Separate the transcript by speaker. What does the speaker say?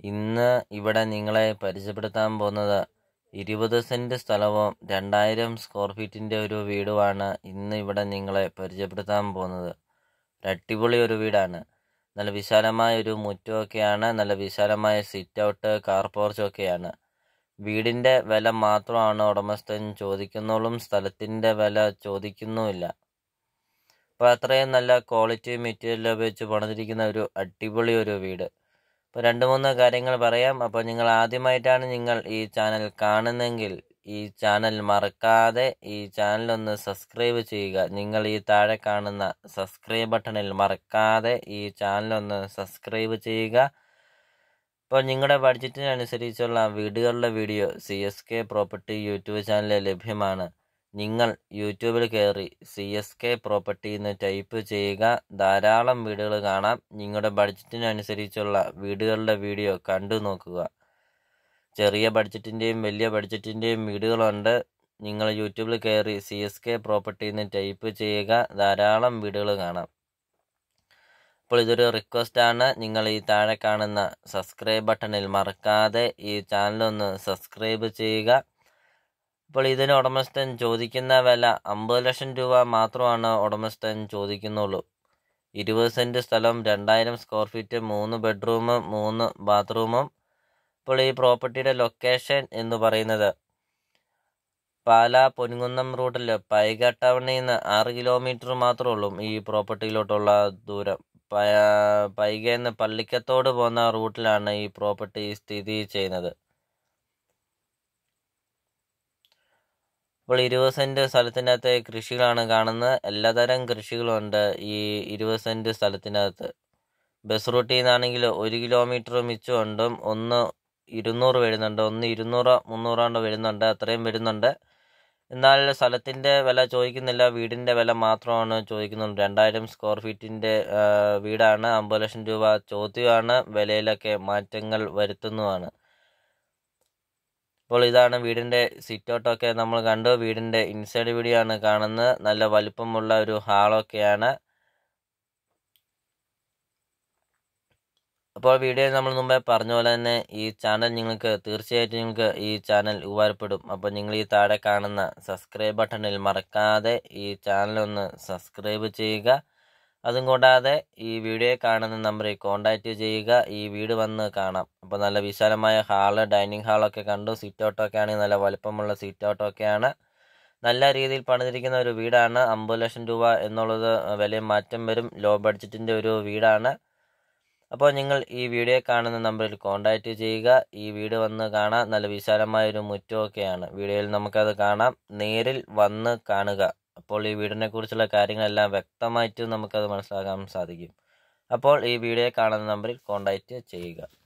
Speaker 1: ഇന്ന് ഇവിടെ നിങ്ങളെ പരിചയപ്പെടുത്താൻ പോകുന്നത് 20 സെന്റ് സ്ഥലവും 2000 സ്ക്വയർ ഫീറ്റിന്റെ ഒരു വീടുമാണ് ഇന്ന് ഇവിടെ നിങ്ങളെ പരിചയപ്പെടുത്താൻ പോകുന്നത്. അടിപൊളി ഒരു വീടാണ്. നല്ല വിശാലമായ ഒരു മുറ്റമൊക്കെയാണ്, നല്ല വിശാലമായ സിറ്റ് ഔട്ട്, കാർ പോർച്ചൊക്കെയാണ്. വീടിന്റെ വില മാത്രമാണ് ഉടമസ്ഥൻ ചോദിക്കുന്നുള്ളൂ, സ്ഥലത്തിന്റെ വില ചോദിക്കുന്നുമില്ല. അപ്പോൾ അത്രയും നല്ല ക്വാളിറ്റി മെറ്റീരിയൽ ഉപയോഗിച്ച് പണിതിരിക്കുന്ന ഒരു അടിപൊളി ഒരു വീട്. അപ്പോൾ 2-3 കാര്യങ്ങൾ പറയാം. അപ്പോൾ നിങ്ങൾ ആദ്യമായിട്ടാണ് നിങ്ങൾ ഈ ചാനൽ കാണുന്നതെങ്കിൽ ഈ ചാനൽ മറക്കാതെ ഈ ചാനലൊന്ന് സബ്സ്ക്രൈബ് ചെയ്യുക. നിങ്ങൾ ഈ താഴെ കാണുന്ന സബ്സ്ക്രൈബ് ബട്ടണിൽ മറക്കാതെ ഈ ചാനലൊന്ന് സബ്സ്ക്രൈബ് ചെയ്യുക. അപ്പോൾ നിങ്ങളുടെ ബഡ്ജറ്റിനനുസരിച്ചുള്ള വീടുകളുടെ വീഡിയോ CSK പ്രോപ്പർട്ടി യൂട്യൂബ് ചാനലിൽ ലഭ്യമാണ്. നിങ്ങൾ യൂട്യൂബിൽ കയറി CSK പ്രോപ്പർട്ടി എന്ന് ടൈപ്പ് ചെയ്യുക. ധാരാളം വീടുകൾ കാണാം. നിങ്ങളുടെ ബഡ്ജറ്റിനനുസരിച്ചുള്ള വീടുകളുടെ വീഡിയോ കണ്ടു നോക്കുക. ചെറിയ ബഡ്ജറ്റിൻ്റെയും വലിയ ബഡ്ജറ്റിൻ്റെയും വീടുകളുണ്ട്. നിങ്ങൾ യൂട്യൂബിൽ കയറി CSK പ്രോപ്പർട്ടി എന്ന് ടൈപ്പ് ചെയ്യുക. ധാരാളം വീടുകൾ കാണാം. അപ്പോൾ ഇതൊരു റിക്വസ്റ്റാണ്, നിങ്ങൾ ഈ താഴെ കാണുന്ന സബ്സ്ക്രൈബ് ബട്ടണിൽ മറക്കാതെ ഈ ചാനലൊന്ന് സബ്സ്ക്രൈബ് ചെയ്യുക. അപ്പോൾ ഇതിന് ഉടമസ്ഥൻ ചോദിക്കുന്ന വില 50 ലക്ഷം രൂപ മാത്രമാണ് ഉടമസ്ഥൻ ചോദിക്കുന്നുള്ളൂ. 20 സെന്റ് സ്ഥലം, 2000 സ്ക്വയർ ഫീറ്റ്, 3 ബെഡ്റൂമും 3 ബാത്റൂമും. അപ്പോൾ ഈ പ്രോപ്പർട്ടിയുടെ ലൊക്കേഷൻ എന്ന് പറയുന്നത് പാലാ പൊൻകുന്നം റൂട്ടിൽ പൈക ടൗണിൽ നിന്ന് 6 കിലോമീറ്റർ മാത്രമേ ഉള്ളൂ ഈ പ്രോപ്പർട്ടിയിലോട്ടുള്ള ദൂരം. പൈകയിൽ നിന്ന് പള്ളിക്കത്തോട് പോകുന്ന റൂട്ടിലാണ് ഈ പ്രോപ്പർട്ടി സ്ഥിതി ചെയ്യുന്നത്. ഇപ്പോൾ 20 സെന്റ് സ്ഥലത്തിനകത്ത് കൃഷികളാണ് കാണുന്നത്. എല്ലാതരം കൃഷികളുണ്ട് ഈ 20 സെന്റ് സ്ഥലത്തിനകത്ത്. ബസ് റൂട്ടിൽ നിന്നാണെങ്കിൽ 1 കിലോമീറ്റർ മിച്ചമുണ്ട്. ഒന്ന് 200 വരുന്നുണ്ട്, ഒന്ന് 200-300 വരുന്നുണ്ട്, അത്രയും വരുന്നുണ്ട്. എന്നാൽ സ്ഥലത്തിൻ്റെ വില ചോദിക്കുന്നില്ല, വീടിൻ്റെ വില മാത്രമാണ് ചോദിക്കുന്നുണ്ട്. 2000 സ്ക്വയർ ഫീറ്റിൻ്റെ വീടാണ്. 50 ലക്ഷം രൂപ ചോദ്യമാണ്. വിലയിലൊക്കെ മാറ്റങ്ങൾ വരുത്തുന്നതാണ്. അപ്പോൾ ഇതാണ് വീടിൻ്റെ സിറ്റ് ഔട്ടൊക്കെ നമ്മൾ കണ്ടു. വീടിൻ്റെ ഇൻസൈഡ് വീഡിയോ ആണ് കാണുന്നത്. നല്ല വലിപ്പമുള്ള ഒരു ഹാളൊക്കെയാണ്. അപ്പോൾ വീഡിയോയിൽ നമ്മൾ മുമ്പേ പറഞ്ഞ പോലെ തന്നെ ഈ ചാനൽ തീർച്ചയായിട്ടും നിങ്ങൾക്ക് ഈ ചാനൽ ഉപകാരപ്പെടും. അപ്പോൾ നിങ്ങൾ ഈ താഴെ കാണുന്ന സബ്സ്ക്രൈബ് ബട്ടണിൽ മറക്കാതെ ഈ ചാനലൊന്ന് സബ്സ്ക്രൈബ് ചെയ്യുക. അതും കൂടാതെ ഈ വീഡിയോ കാണുന്ന നമ്പറിൽ കോൺടാക്റ്റ് ചെയ്യുക. ഈ വീട് വന്ന് കാണാം. അപ്പോൾ നല്ല വിശാലമായ ഹാള്, ഡൈനിങ് ഹാളൊക്കെ കണ്ടു. സിറ്റ് ഔട്ടൊക്കെ ആണെങ്കിൽ നല്ല വലുപ്പമുള്ള സിറ്റ് ഔട്ടൊക്കെയാണ്. നല്ല രീതിയിൽ പണിതിരിക്കുന്ന ഒരു വീടാണ്. 50 ലക്ഷം രൂപ എന്നുള്ളത് വലിയ മാറ്റം വരും. ലോ ബഡ്ജറ്റിൻ്റെ ഒരു വീടാണ്. അപ്പോൾ നിങ്ങൾ ഈ വീഡിയോ കാണുന്ന നമ്പറിൽ കോൺടാക്റ്റ് ചെയ്യുക. ഈ വീട് വന്ന് കാണാം. നല്ല വിശാലമായ ഒരു മുറ്റമൊക്കെയാണ്. വീഡിയോയിൽ നമുക്കത് കാണാം. നേരിൽ വന്ന് കാണുക. അപ്പോൾ ഈ വീടിനെ കുറിച്ചുള്ള കാര്യങ്ങളെല്ലാം വ്യക്തമായിട്ട് നമുക്കത് മനസ്സിലാക്കാൻ സാധിക്കും. അപ്പോൾ ഈ വീഡിയോ കാണുന്ന നമ്പറിൽ കോൺടാക്റ്റ് ചെയ്യുക.